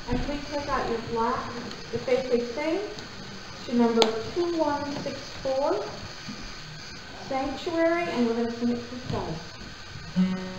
And please take out your black, the Fei Fei Sing, to number 2164, Sanctuary, and we're going to sing it through twice.